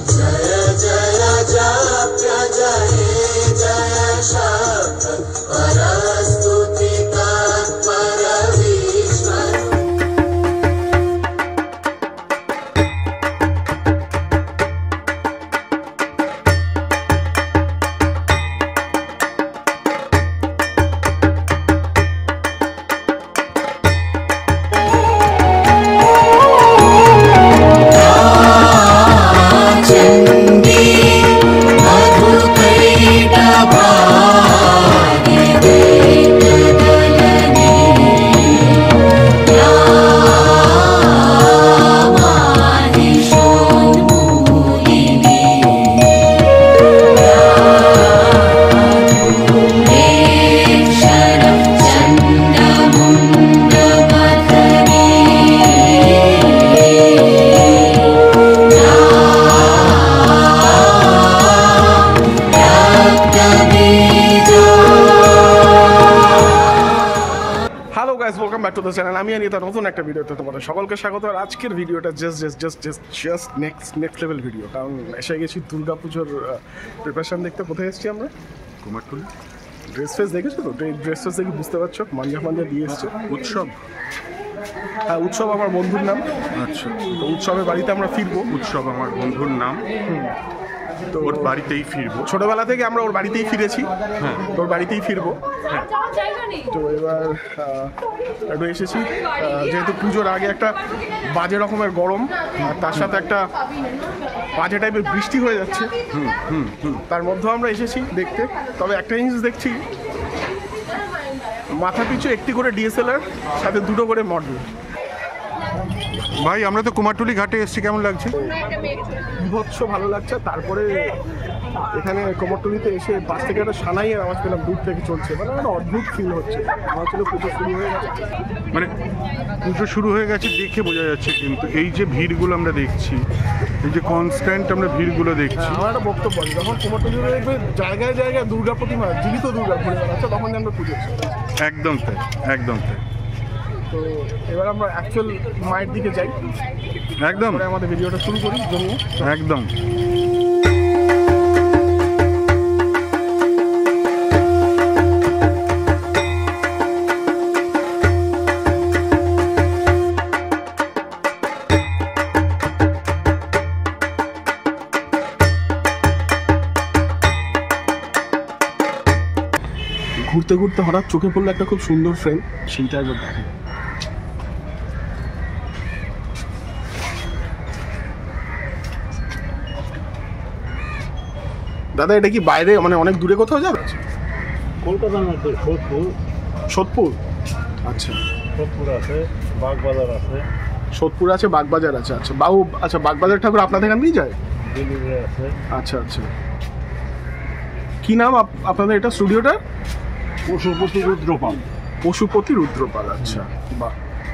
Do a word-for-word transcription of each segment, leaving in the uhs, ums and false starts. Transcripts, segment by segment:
আমি আনিতা নতুন একটা ভিডিওতে তোমাদের সকলকে স্বাগত। আর আজকের ভিডিওটা just just just just just next next level video, কারণ এসে গেছি দুর্গা পুজোর প্রিপারেশন দেখতে। কোথায় এসেছি আমরা? কুমারটুলি। ড্রেস ফ্রেস দেখেছো তো? ড্রেস ফ্রেস দেখে বুঝতে পারছো মাঞ্জা মাঞ্জা দিয়ে এসছে। উৎসব, হ্যাঁ উৎসব আমার বন্ধুর নাম। আচ্ছা, তো উৎসবের বাড়িতে আমরা ফিরবো। উৎসব আমার বন্ধুর নাম, তো ওর বাড়িতেই ফিরবো। ছোটবেলা থেকে আমরা ওর বাড়িতেই ফিরেছি, হ্যাঁ ওর বাড়িতেই ফিরবো। হ্যাঁ, তো এবার একটু এসেছি যেহেতু পুজোর আগে একটা বাজে রকমের গরম, আর তার সাথে একটা বাজে টাইপের বৃষ্টি হয়ে যাচ্ছে, তার মধ্যেও আমরা এসেছি দেখতে। তবে একটা জিনিস দেখছি, মাথা পিছু একটি করে ডিএসএলআর, সাথে দুটো করে মডেল। ভাই আমরা তো কুমারটুলি ঘাটে এসেছি, কেমন লাগছে? বিভৎস ভালো লাগছে। তারপরে এখানে কুমারটুলিতে এসে বাস থেকে একটা সানাইয়ের আওয়াজ পেলাম, দূর থেকে চলছে, মানে একটা অদ্ভুত ফিল হচ্ছে। আমার ছিল পুজো শুরু হয়ে গেছে, মানে পুজো শুরু হয়ে গেছে দেখে বোঝা যাচ্ছে। কিন্তু এই যে ভিড়গুলো আমরা দেখছি, এই যে কনস্ট্যান্ট আমরা ভিড়গুলো দেখছি, আমার একটা বক্তব্য আছে, যখন কুমারটুলিতে দেখবে জায়গায় জায়গায় দুর্গা প্রতিমা, জীবিত দুর্গা ঘুরে বেড়াচ্ছে, তখন আমরা পুজো। একদম তাই, একদম তাই। তো এবার আমরা অ্যাকচুয়াল মায়ের দিকে যাই, একদম আমাদের ভিডিওটা শুরু করি জমিয়ে। একদম ঘুরতে ঘুরতে হঠাৎ চোখে পড়লো একটা খুব সুন্দর ফ্রেম, সেইটা একবার দেখে। দাদা এটা কি বাইরে, মানে অনেক দূরে কোথাও যাবে? কলকাতা না, সোদপুর। সোদপুর, আচ্ছা। সোদপুর আছে, বাগবাজার আছে। সোদপুর আছে, বাগবাজার আছে। আচ্ছা বাবু, আচ্ছা বাগবাজার ঠাকুর আপনাদের এখান দিয়ে যায়? দিল্লিতে আছে। আচ্ছা আচ্ছা, কি নাম আপনাদের এটা স্টুডিওটা? পশুপতি রুদ্রপাল। পশুপতি রুদ্রপাল, আচ্ছা বাহ।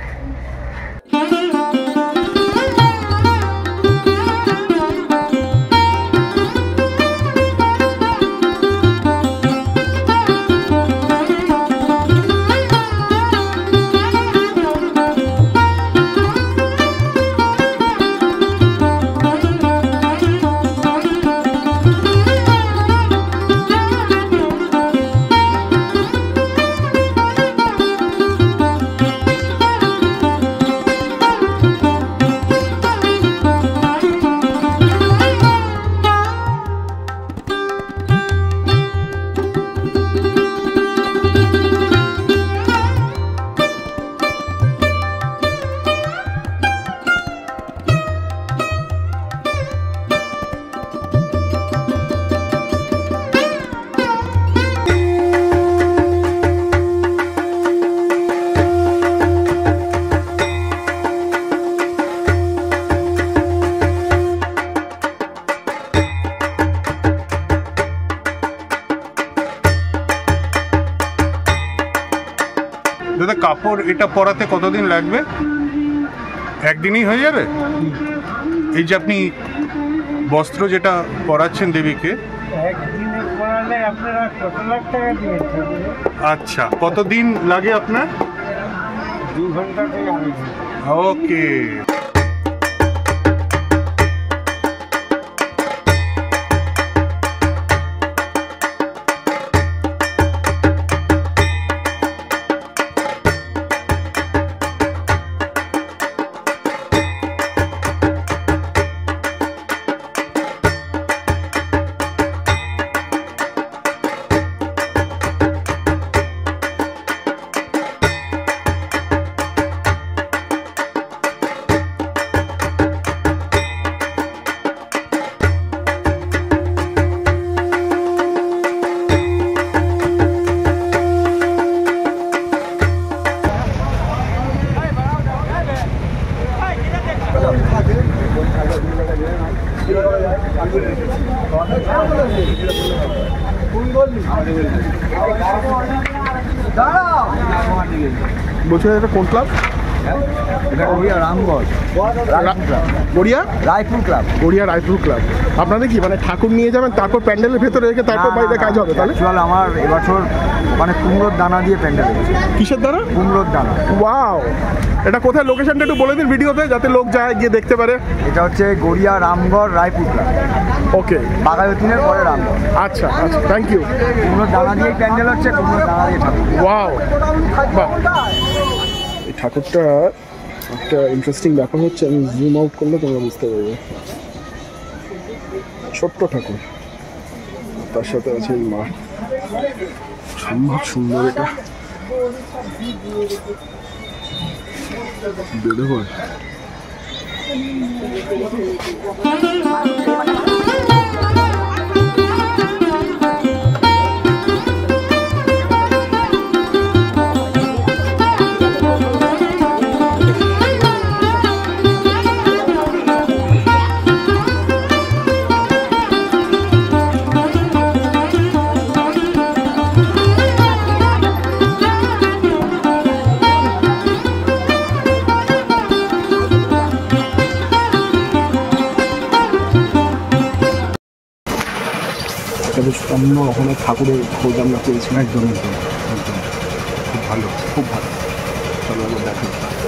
দাদা কাপড় এটা পরাতে কতদিন লাগবে? একদিনই হয়ে যাবে? এই যে আপনি বস্ত্র যেটা পরাচ্ছেন দেবীকে, একদিনে পরালে আপনারা কত লাখ টাকা দিয়েছেন? আচ্ছা, কতদিন লাগে আপনার? দু ঘন্টা থেকে আড়াই ঘন্টা। ওকে। বলছি এটা কোন club? Garia Ramgarh Garia Raipur club. Garia Raipur club. আপনাদের কি মানে ঠাকুর নিয়ে যাবেন তারপর প্যান্ডেলের ভেতরে রেখে তারপর বাইরে কাজ হবে তাহলে? অ্যাকচুয়াল আমার এবছর মানে কুমড়োর দানা দিয়ে প্যান্ডেল হয়েছে। কিসের দ্বারা? কুমড়োর দানা। ওয়াও, এটা কোথায় লোকেশনটা একটু বলে দিন ভিডিওতে যাতে লোক যায় গিয়ে দেখতে পারে। এটা হচ্ছে গড়িয়া রামগড় রায়পুর ক্লাব। ওকে, বাঘাযতীনের পরে রামগড়। আচ্ছা আচ্ছা, থ্যাংক ইউ। কুমড়োর দানা দিয়েই প্যান্ডেল হচ্ছে, কুমড়োর দানা দিয়ে ঠাকুর। ওয়াও, বাহ। এই ঠাকুরটা একটা ইন্টারেস্টিং ব্যাপার হচ্ছে, আমি জুম আউট করলে তোমরা বুঝতে পারবে। ছোট্ট ঠাকুর, তার সাথে আছে এই মা, সম্ভব সুন্দর। এটা বেঁধে হয়। অন্য রকমের ঠাকুরের খোঁজ আমরা পেয়েছি। একদম একদম একদম খুব ভালো, খুব ভালো। চলো আমরা দেখো।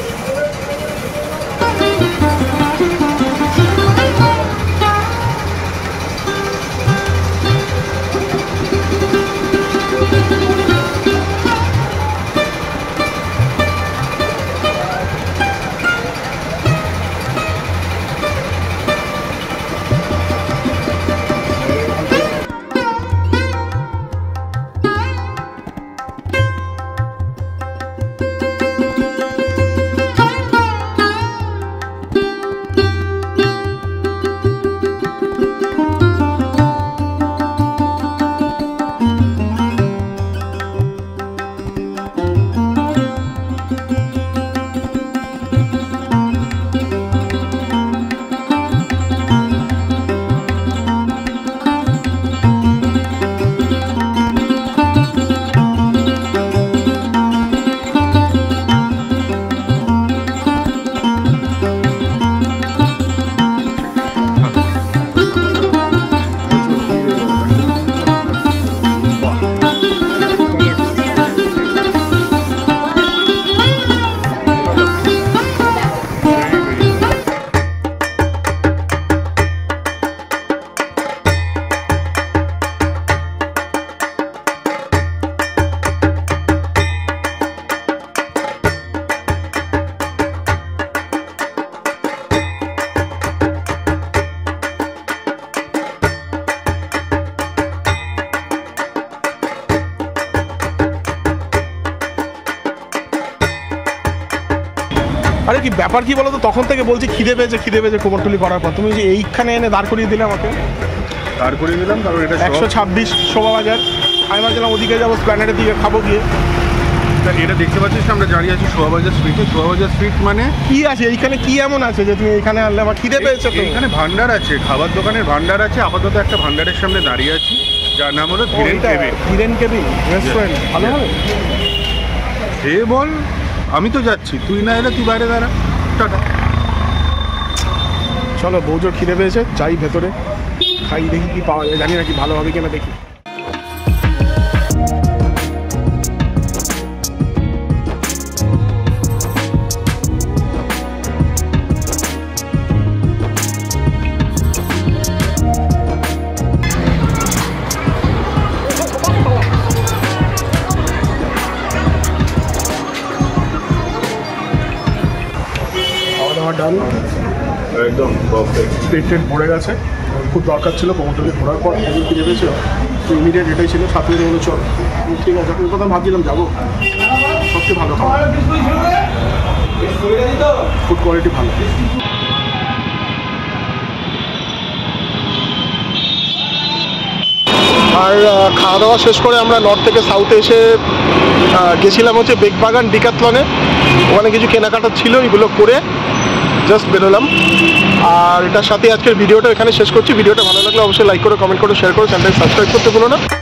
আরে কি ব্যাপার কি বলো তো, তখন থেকে বলছি খিদে পেয়েছে খিদে পেয়েছে কুমোরটুলি করার পর তুমি যে এইখানে এনে দাঁড় করিয়ে দিলে আমাকে। দাঁড় করিয়ে দিলাম, কারণ এটা একশো ছাব্বিশ শোভা বাজার, আমি ভাবছিলাম ওদিকে যাবো প্ল্যানেটের দিকে খাবো গিয়ে। এটা দেখতে পাচ্ছিস আমরা দাঁড়িয়ে আছি শোভাবাজার স্ট্রিটে। শোভাবাজার স্ট্রিট মানে কি আছে এইখানে, কি এমন আছে যে তুমি এইখানে আনলে? আমার খিদে পেয়েছে তো। এখানে ভান্ডার আছে, খাবার দোকানের ভান্ডার আছে। আপাতত একটা ভান্ডারের সামনে দাঁড়িয়ে আছি, যার নাম হলো Dhiren cabin. Dhiren cabin restaurant, ভালো হবে। হে বল, আমি তো যাচ্ছি, তুই না এলে তুই বাইরে দাঁড়া। টাটা। চলো, বউজোর খিদে পেয়েছে, যাই ভেতরে খাই, দেখি কি পাওয়া যায়। জানি না কি ভালো হবে কিনা, দেখি। খাওয়া দাওয়া ডান, একদম পারফেক্ট। পেট টেট ভরে গেছে, খুব দরকার ছিল কুমোরটুলি ঘোরার পর খুবই ফিরে পেয়েছিল, তো ইমিডিয়েট এটাই ছিল। সাথে হলো চল, ঠিক আছে। আপনার কথা ভাবছিলাম যাবো, সবচেয়ে ভালো খাওয়া, ফুড কোয়ালিটি ভালো। আর খাওয়া দাওয়া শেষ করে আমরা নর্থ থেকে সাউথে এসে গেছিলাম হচ্ছে বেগবাগান ডিক্যাথলনে। ওখানে কিছু কেনাকাটা ছিল, এগুলো করে জাস্ট বেরোলাম। আর এটার সাথে আজকের ভিডিওটা এখানে শেষ করছি। ভিডিওটা ভালো লাগলে অবশ্যই লাইক করো, কমেন্ট করো, শেয়ার করো, চ্যানেলটাকে সাবস্ক্রাইব করতে ভুলো না।